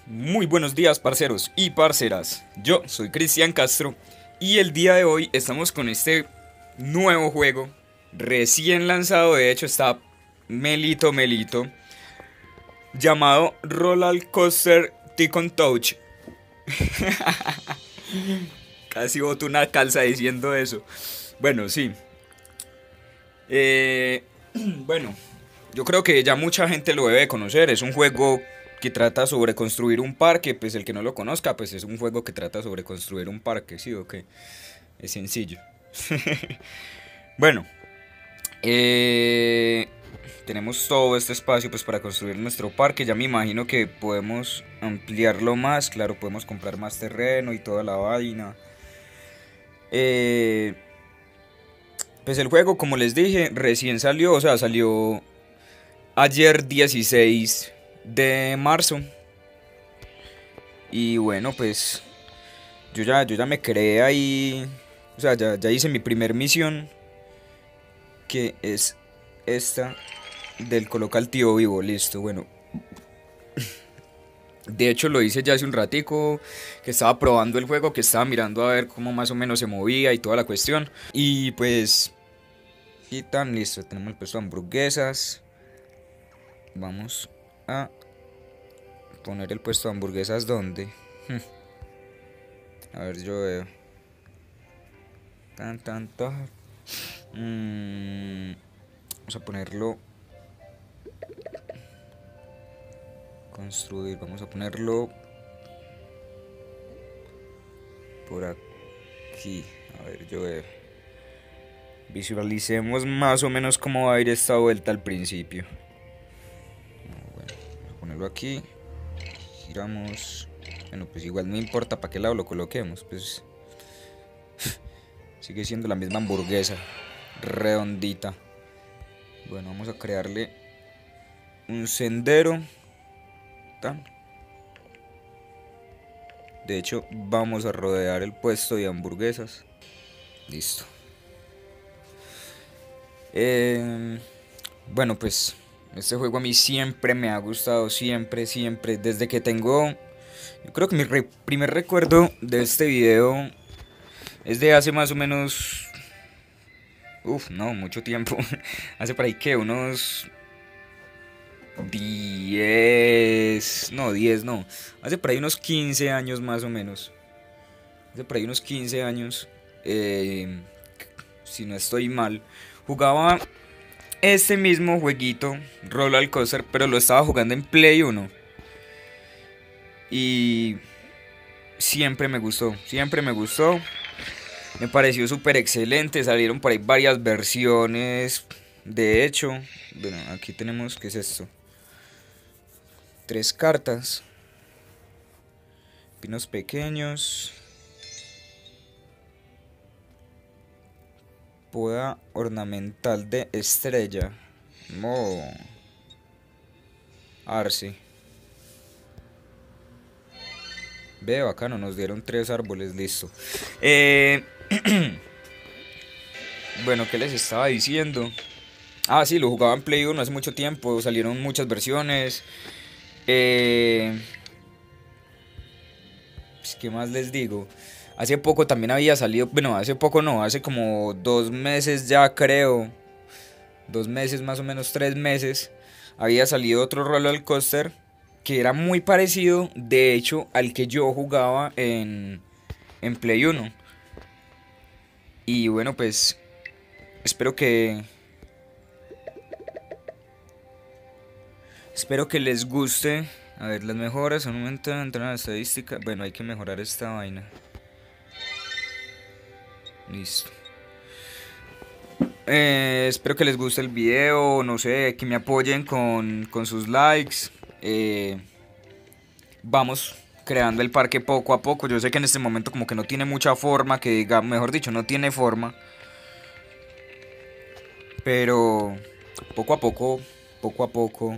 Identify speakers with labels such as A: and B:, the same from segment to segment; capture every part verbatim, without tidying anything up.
A: Muy buenos días, parceros y parceras. Yo soy Cristian Castro y el día de hoy estamos con este nuevo juego recién lanzado. De hecho, está melito, melito, llamado Roller Coaster Tickle Touch. Casi boto una calza diciendo eso. Bueno, sí. Eh, bueno, yo creo que ya mucha gente lo debe conocer. Es un juego que trata sobre construir un parque. Pues el que no lo conozca, pues es un juego que trata sobre construir un parque. Sí, ok. Es sencillo. Bueno, eh, tenemos todo este espacio pues para construir nuestro parque. Ya me imagino que podemos ampliarlo más. Claro, podemos comprar más terreno y toda la vaina. Eh, pues el juego, como les dije, recién salió. O sea, salió ayer dieciséis de marzo. Y bueno, pues yo ya, yo ya me creé ahí. O sea, ya, ya hice mi primer misión, que es esta del coloca al tío vivo. Listo, bueno. De hecho lo hice ya hace un ratico, que estaba probando el juego, que estaba mirando a ver cómo más o menos se movía y toda la cuestión. Y pues, y tan listo, tenemos el puesto de hamburguesas. Vamos a poner el puesto de hamburguesas donde. A ver, yo veo. Tan, tan, tan. Mm, vamos a ponerlo. Construir, vamos a ponerlo por aquí. A ver, yo veo. Visualicemos más o menos cómo va a ir esta vuelta al principio. Bueno, vamos a ponerlo aquí. Giramos. Bueno, pues igual no importa para qué lado lo coloquemos. Pues sigue siendo la misma hamburguesa. Redondita. Bueno, vamos a crearle un sendero. ¿Tá? De hecho, vamos a rodear el puesto de hamburguesas. Listo. Eh, bueno, pues este juego a mí siempre me ha gustado, siempre, siempre, desde que tengo, yo creo que mi re primer recuerdo de este video es de hace más o menos, uff, no, mucho tiempo, hace por ahí que unos diez, no, diez no, hace por ahí unos quince años más o menos, hace por ahí unos quince años, eh, si no estoy mal, jugaba este mismo jueguito, Roller Coaster, pero lo estaba jugando en Play uno. Y siempre me gustó, siempre me gustó. Me pareció súper excelente. Salieron por ahí varias versiones. De hecho, bueno, aquí tenemos, ¿qué es esto? Tres cartas. Pinos pequeños. Poda ornamental de estrella. Oh. Arce. Veo, acá no nos dieron tres árboles, listo. Eh, bueno, ¿qué les estaba diciendo? Ah, sí, lo jugaba en Play uno hace mucho tiempo. Salieron muchas versiones. Eh, pues, ¿qué más les digo? Hace poco también había salido. Bueno, hace poco no, hace como dos meses ya creo. Dos meses, más o menos tres meses. Había salido otro roller coaster que era muy parecido, de hecho, al que yo jugaba en, en Play uno. Y bueno, pues espero que espero que les guste. A ver, las mejoras son un momento de entrar a la estadística. Bueno, hay que mejorar esta vaina. Listo. Eh, espero que les guste el video. No sé, que me apoyen con, con sus likes. Eh, vamos creando el parque poco a poco. Yo sé que en este momento como que no tiene mucha forma. Que diga, mejor dicho, no tiene forma. Pero poco a poco, poco a poco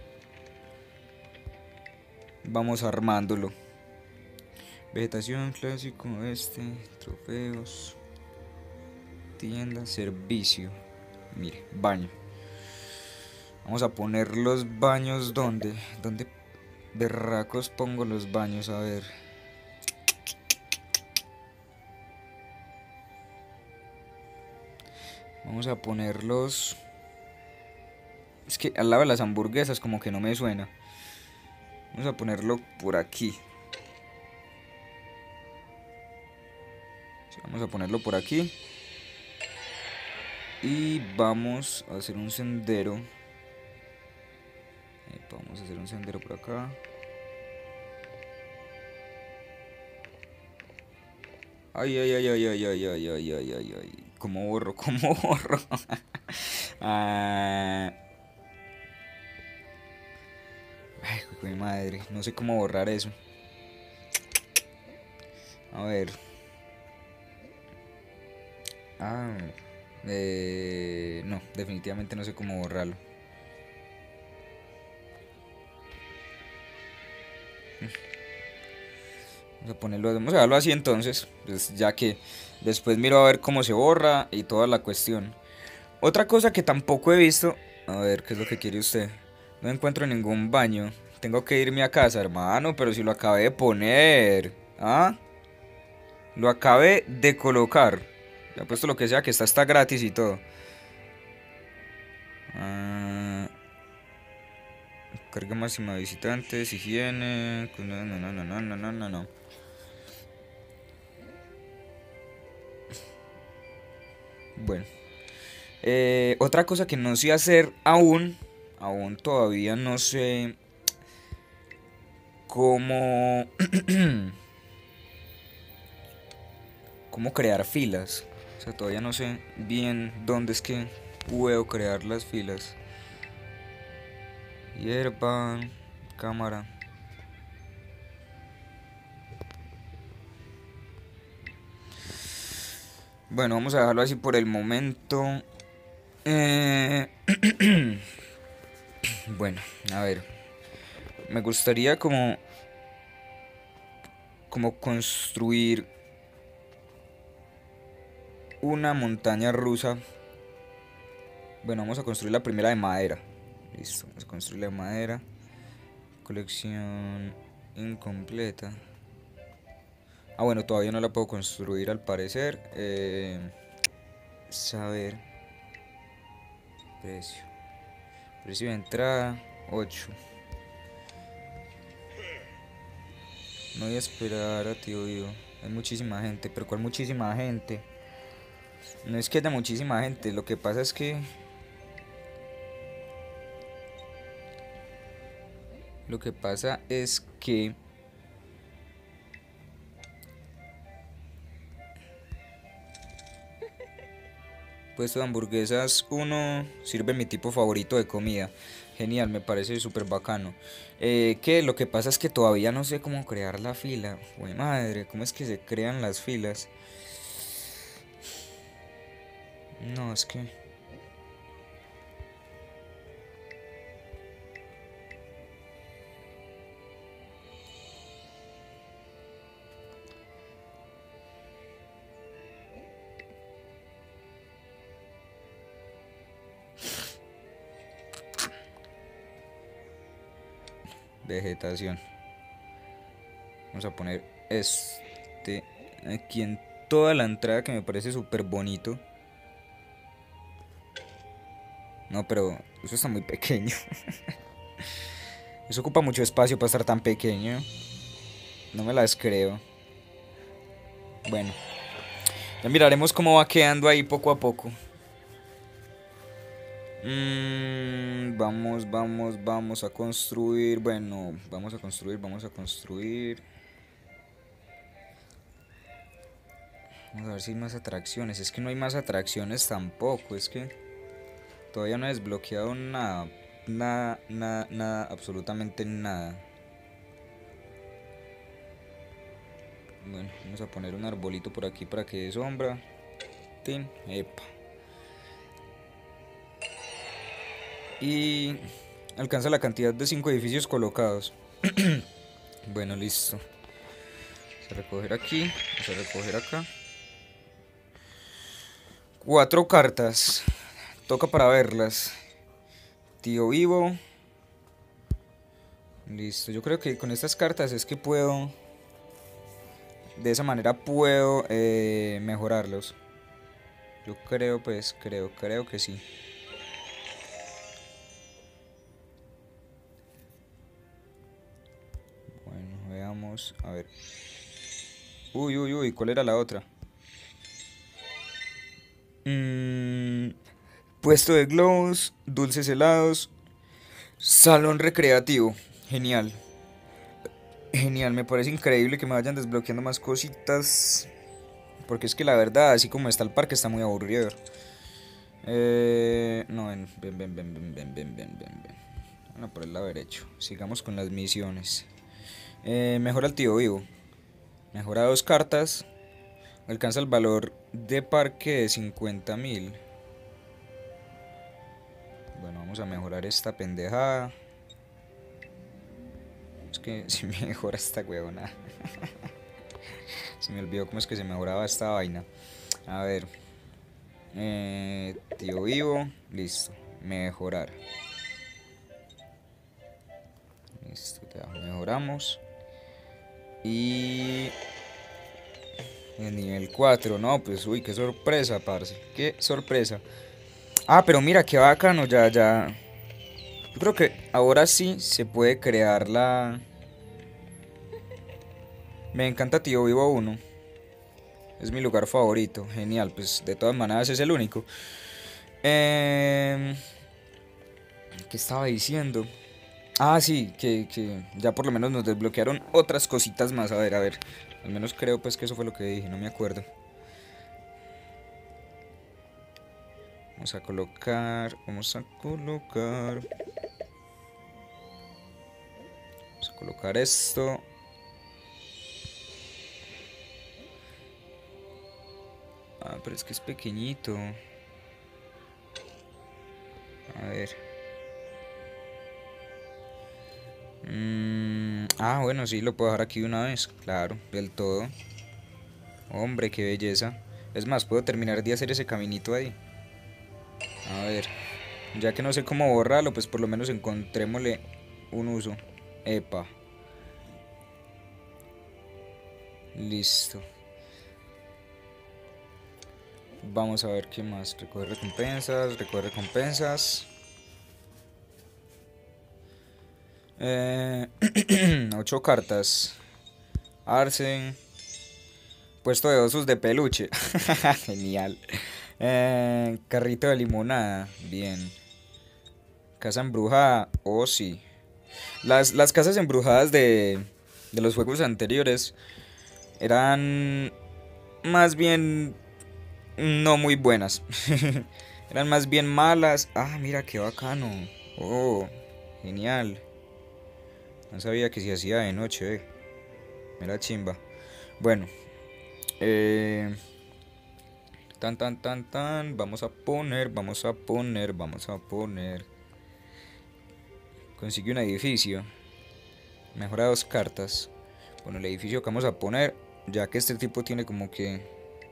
A: vamos armándolo. Vegetación, clásico, este, trofeos, tienda, servicio. Mire, baño. Vamos a poner los baños donde, donde berracos pongo los baños, a ver. Vamos a ponerlos... Es que al lado de las hamburguesas como que no me suena. Vamos a ponerlo por aquí. Vamos a ponerlo por aquí. Y vamos a hacer un sendero. Vamos a hacer un sendero por acá. Ay, ay, ay, ay, ay, ay, ay, ay, ay, ay, ay. ¿Cómo borro? ¿Cómo borro? ah... Ay, mi madre. No sé cómo borrar eso. A ver. Ah... Eh... No, definitivamente no sé cómo borrarlo. Vamos a ponerlo, vamos a dejarlo así entonces, pues ya que después miro a ver cómo se borra y toda la cuestión. Otra cosa que tampoco he visto, a ver qué es lo que quiere usted. No encuentro ningún baño. Tengo que irme a casa, hermano, pero si lo acabé de poner. ¿Ah? Lo acabé de colocar. Le he puesto lo que sea, que está, está gratis y todo. Ah, carga máxima de visitantes, higiene. No, no, no, no, no, no, no, no. Bueno. Eh, otra cosa que no sé hacer aún. Aún todavía no sé cómo. cómo crear filas. O sea, todavía no sé bien dónde es que puedo crear las filas. Hierba, cámara. Bueno, vamos a dejarlo así por el momento. Eh... bueno, a ver. Me gustaría como... Como construir una montaña rusa. Bueno, vamos a construir la primera de madera. Listo, vamos a construir la de madera. Colección incompleta. Ah, bueno, todavía no la puedo construir al parecer. Eh, saber. Precio. Precio de entrada, ocho. No voy a esperar a tío Ivo. Hay muchísima gente, pero ¿cuál muchísima gente? No es que haya muchísima gente, lo que pasa es que... Lo que pasa es que... Puesto de hamburguesas uno sirve mi tipo favorito de comida. Genial, me parece súper bacano. Eh, que lo que pasa es que todavía no sé cómo crear la fila. Uy, madre, ¿cómo es que se crean las filas? No, es que... Vegetación. Vamos a poner este aquí en toda la entrada, que me parece súper bonito. No, pero eso está muy pequeño. Eso ocupa mucho espacio para estar tan pequeño. No me las creo. Bueno, ya miraremos cómo va quedando ahí poco a poco. Mm, vamos, vamos, vamos a construir. Bueno, vamos a construir, vamos a construir. Vamos a ver si hay más atracciones. Es que no hay más atracciones tampoco. Es que todavía no he desbloqueado nada. Nada, nada, nada, absolutamente nada. Bueno, vamos a poner un arbolito por aquí para que dé sombra. Tin, epa. Y alcanza la cantidad de cinco edificios colocados. Bueno, listo. Vamos a recoger aquí. Vamos a recoger acá. Cuatro cartas. Toca para verlas. Tío Vivo. Listo, yo creo que con estas cartas es que puedo... De esa manera puedo eh, mejorarlos. Yo creo, pues, creo, creo que sí. Bueno, veamos, a ver. Uy, uy, uy, ¿cuál era la otra? Mm, puesto de globos, dulces helados, salón recreativo. Genial. Genial, me parece increíble que me vayan desbloqueando más cositas. Porque es que la verdad, así como está el parque, está muy aburrido. Eh, no, ven, ven, ven, ven, ven, ven, ven, ven, ven. Bueno, por el lado derecho. Sigamos con las misiones. Eh, mejora el tío vivo. Mejora dos cartas. Alcanza el valor de parque de cincuenta mil. Bueno, vamos a mejorar esta pendejada. Es que si me mejora esta huevona. Se me olvidó cómo es que se mejoraba esta vaina. A ver. Eh, tío vivo. Listo. Mejorar. Listo, ya mejoramos. Y... el nivel cuatro, no, pues uy, qué sorpresa, parce. Qué sorpresa. Ah, pero mira, qué bacano, ya, ya. Yo creo que ahora sí se puede crear la... Me encanta Tío Vivo uno. Es mi lugar favorito. Genial, pues de todas maneras es el único. Eh... ¿Qué estaba diciendo? Ah, sí, que, que ya por lo menos nos desbloquearon otras cositas más. A ver, a ver. Al menos creo pues que eso fue lo que dije, no me acuerdo. Vamos a colocar, vamos a colocar... Vamos a colocar esto. Ah, pero es que es pequeñito. A ver. Mm, ah, bueno, sí, lo puedo dejar aquí de una vez. Claro, del todo. Hombre, qué belleza. Es más, puedo terminar de hacer ese caminito ahí. A ver. Ya que no sé cómo borrarlo, pues por lo menos encontrémosle un uso. Epa. Listo. Vamos a ver qué más. Recoger recompensas, recoger recompensas. Eh, ocho cartas. Arce. Puesto de osos de peluche. Genial. Eh, carrito de limonada. Bien. Casa embrujada. Oh, sí. Las, las casas embrujadas de, de los juegos anteriores eran más bien no muy buenas. Eran más bien malas. Ah, mira qué bacano. Oh, genial. No sabía que se hacía de noche, eh. Mira chimba. Bueno. Eh, tan, tan, tan, tan. Vamos a poner, vamos a poner, vamos a poner. Consigue un edificio. Mejora dos cartas. Bueno, el edificio que vamos a poner, ya que este tipo tiene como que...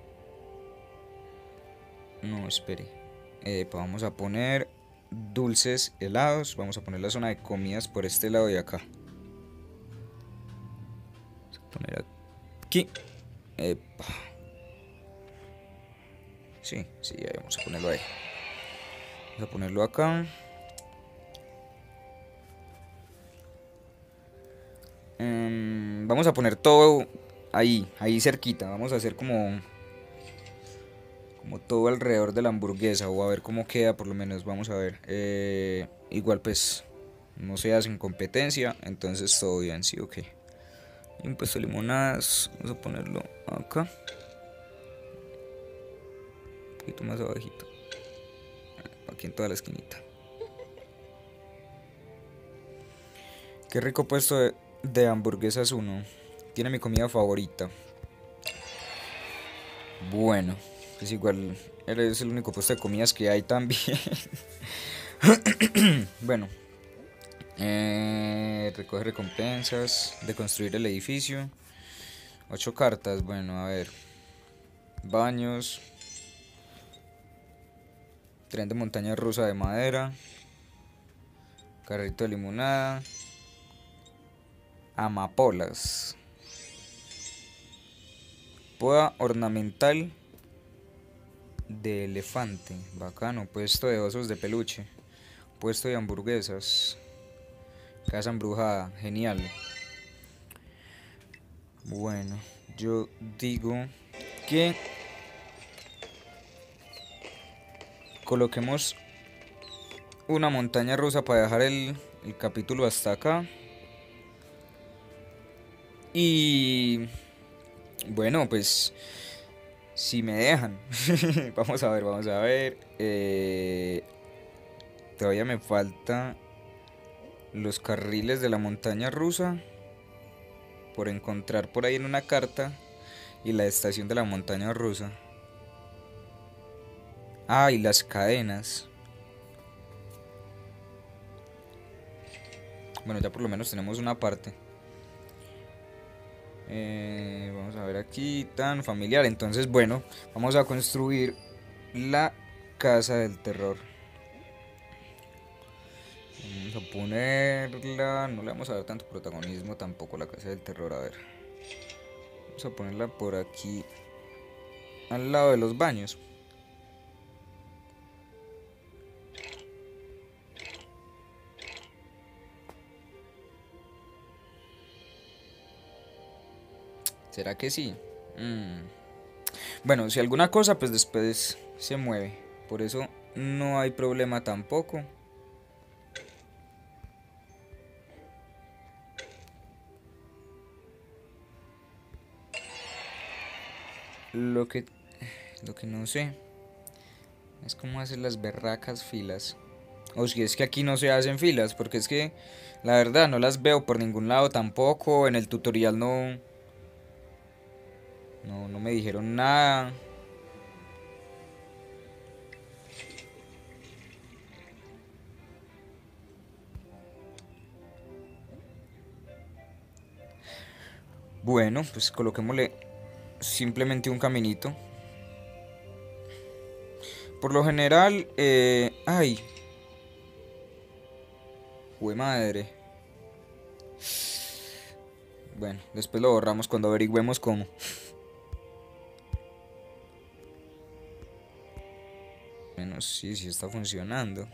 A: No, espere. Eh, pues vamos a poner dulces helados. Vamos a poner la zona de comidas por este lado de acá. Vamos a poner aquí. Epa. Sí, sí, ahí vamos a ponerlo ahí. Vamos a ponerlo acá. Um, vamos a poner todo ahí, ahí cerquita. Vamos a hacer como... Como todo alrededor de la hamburguesa. O a ver cómo queda por lo menos. Vamos a ver. Eh, igual pues no se hacen competencia. Entonces todo bien, sí, ok. Impuesto de limonadas. Vamos a ponerlo acá. Un poquito más abajito. Aquí en toda la esquinita. Qué rico puesto de, de hamburguesas uno. Tiene mi comida favorita. Bueno, pues igual es el único puesto de comidas que hay también. Bueno, eh, recoger recompensas, de construir el edificio. Ocho cartas, bueno, a ver. Baños. Tren de montaña rusa de madera. Carrito de limonada. Amapolas. Poda ornamental de elefante. Bacano. Puesto de osos de peluche. Puesto de hamburguesas. Casa embrujada. Genial. Bueno, yo digo que coloquemos una montaña rusa para dejar el, el capítulo hasta acá. Y bueno, pues si me dejan. Vamos a ver, vamos a ver. Eh, todavía me falta los carriles de la montaña rusa por encontrar por ahí en una carta, y la estación de la montaña rusa. Ah, y las cadenas. Bueno, ya por lo menos tenemos una parte. Eh, vamos a ver aquí, tan familiar. Entonces, bueno, vamos a construir la casa del terror. Vamos a ponerla, no le vamos a dar tanto protagonismo tampoco a la casa del terror. A ver, vamos a ponerla por aquí, al lado de los baños. ¿Será que sí? Mm. Bueno, si alguna cosa, pues después se mueve. Por eso no hay problema tampoco. Lo que, lo que no sé es cómo hacer las berracas filas. O si es que aquí no se hacen filas, porque es que la verdad no las veo por ningún lado tampoco. En el tutorial no, no, no me dijeron nada. Bueno, pues coloquémosle simplemente un caminito. Por lo general, eh, ay, jue madre. Bueno, después lo borramos cuando averigüemos cómo. Bueno, sí, sí está funcionando.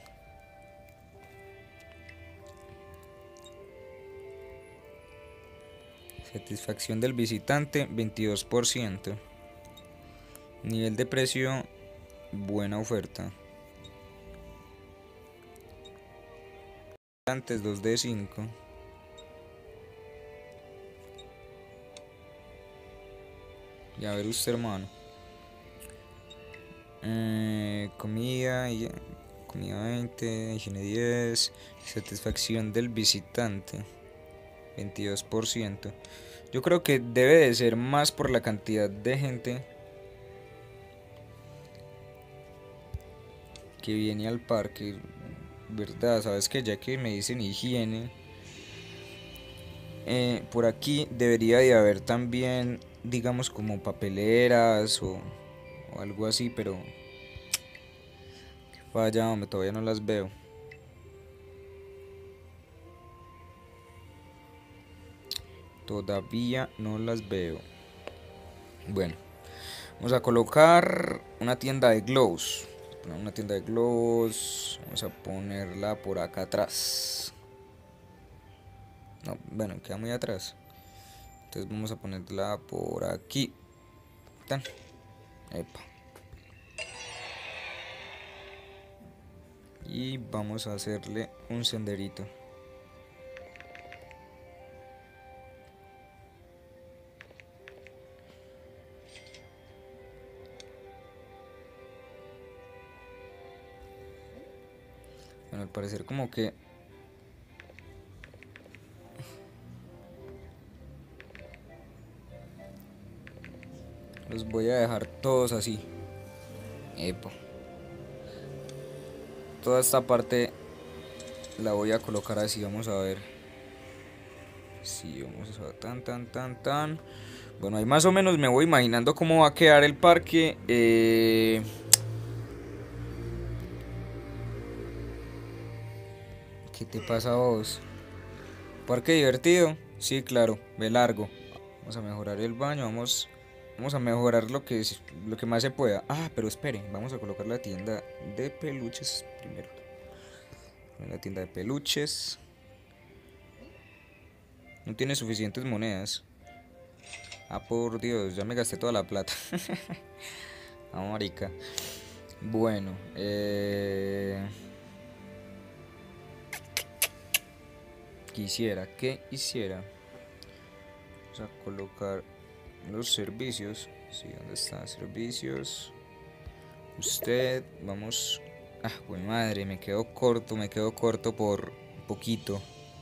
A: Satisfacción del visitante, veintidós por ciento. Nivel de precio, buena oferta. Antes dos de cinco. Y a ver usted, hermano. Eh, comida, y, comida veinte, higiene diez. Satisfacción del visitante, veintidós por ciento. Yo creo que debe de ser más por la cantidad de gente que viene al parque, ¿verdad? Sabes que ya que me dicen higiene, eh, por aquí debería de haber también, digamos, como papeleras o, o algo así, pero vaya, hombre, todavía no las veo. Todavía no las veo. Bueno, vamos a colocar una tienda de globos. Una tienda de globos. Vamos a ponerla por acá atrás. No, bueno, queda muy atrás. Entonces vamos a ponerla por aquí. Tan. Epa. Y vamos a hacerle un senderito. Bueno, al parecer como que los voy a dejar todos así. Epa. Toda esta parte la voy a colocar así, vamos a ver. Sí, vamos a ver, tan, tan, tan, tan. Bueno, ahí más o menos me voy imaginando cómo va a quedar el parque. Eh... ¿Qué te pasa a vos? Parque divertido. Sí, claro, ve largo. Vamos a mejorar el baño, vamos, vamos a mejorar lo que, es- lo que más se pueda. Ah, pero espere, vamos a colocar la tienda de peluches primero. La tienda de peluches. No tiene suficientes monedas. Ah, por Dios, ya me gasté toda la plata. Ah, marica. Bueno, eh... quisiera, ¿qué hiciera? Vamos a colocar los servicios. Sí, ¿dónde están servicios? Usted, vamos. Ah, buen madre, me quedo corto, me quedo corto por poquito.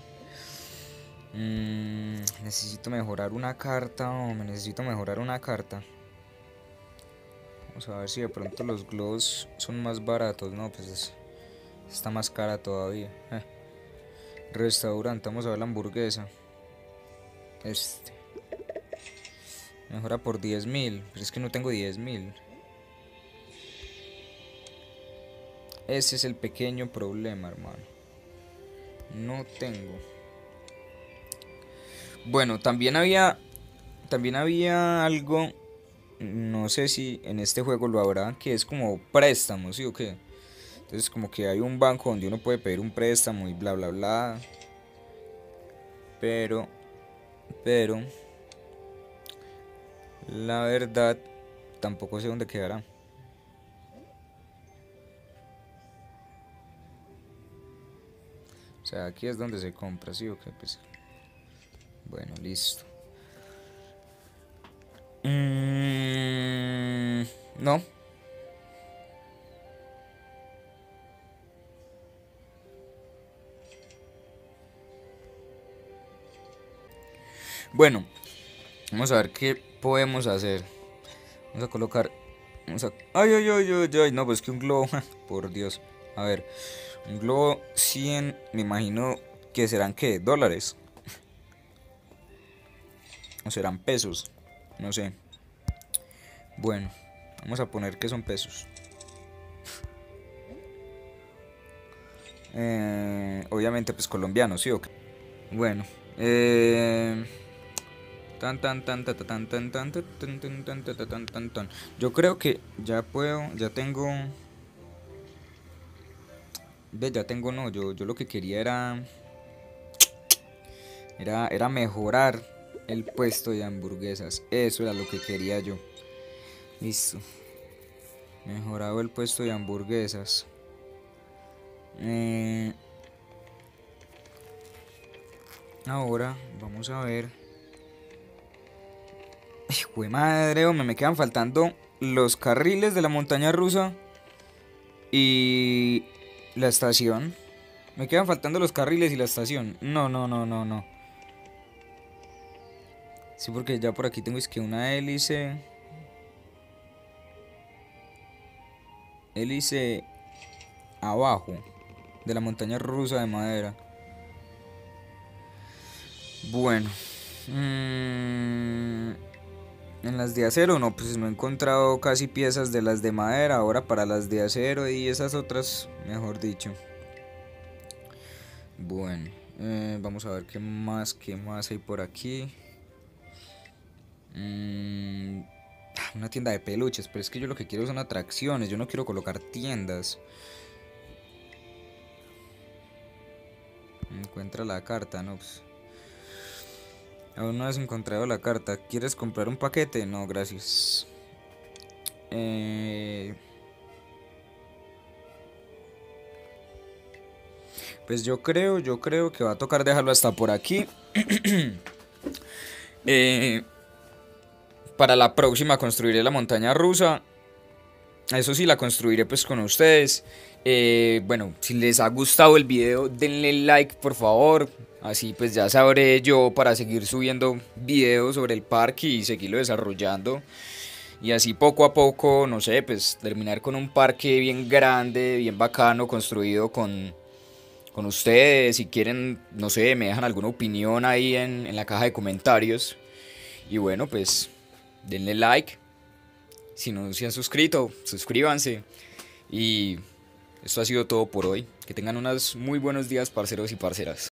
A: Mm, necesito mejorar una carta, o me necesito mejorar una carta. Vamos a ver si de pronto los globos son más baratos. No, pues es- está más cara todavía. Eh, Restaurante, vamos a ver la hamburguesa. Este. Mejora por diez mil, pero es que no tengo diez mil. Ese es el pequeño problema, hermano. No tengo. Bueno, también había. También había algo. No sé si en este juego lo habrá. Que es como préstamos, ¿sí o qué? Entonces, como que hay un banco donde uno puede pedir un préstamo y bla, bla, bla. Pero. Pero. La verdad. Tampoco sé dónde quedará. O sea, aquí es donde se compra, ¿sí o qué? Pues. Bueno, listo. Mm, no. Bueno, vamos a ver qué podemos hacer. Vamos a colocar. Vamos a. Ay, ay, ay, ay, ay. No, pues que un globo. Por Dios. A ver. Un globo cien. Me imagino que serán, ¿qué? ¿Dólares? ¿O serán pesos? No sé. Bueno, vamos a poner que son pesos. Eh, obviamente, pues colombianos, ¿sí o qué? Bueno. Eh. Tan tan tan tan tan tan tan tan tan tan tan tan tan tan tan. Yo creo que ya puedo, ya tengo. Ve, ya tengo no, yo, yo lo que quería era. Era, era mejorar el puesto de hamburguesas. Eso era lo que quería yo. Listo. Mejorado el puesto de hamburguesas. Eh, ahora vamos a ver. Hijo de madre, hombre, me quedan faltando los carriles de la montaña rusa y la estación. Me quedan faltando los carriles y la estación. No, no, no, no, no. Sí, porque ya por aquí tengo es que una hélice. Hélice abajo de la montaña rusa de madera. Bueno. Mmm, en las de acero no, pues no he encontrado casi piezas de las de madera. Ahora para las de acero y esas otras, mejor dicho. Bueno, eh, vamos a ver qué más, qué más hay por aquí. Mm, una tienda de peluches, pero es que yo lo que quiero son atracciones. Yo no quiero colocar tiendas. Encuentra la carta, no, pues. Aún no has encontrado la carta. ¿Quieres comprar un paquete? No, gracias. Eh, pues yo creo, yo creo que va a tocar dejarlo hasta por aquí. eh, para la próxima construiré la montaña rusa. Eso sí, la construiré pues con ustedes. Eh, bueno, si les ha gustado el video, denle like por favor. Así pues ya sabré yo para seguir subiendo videos sobre el parque y seguirlo desarrollando. Y así poco a poco, no sé, pues terminar con un parque bien grande, bien bacano, construido con, con ustedes. Si quieren, no sé, me dejan alguna opinión ahí en, en la caja de comentarios. Y bueno, pues denle like. Si no se han suscrito, suscríbanse. Y esto ha sido todo por hoy. Que tengan unos muy buenos días, parceros y parceras.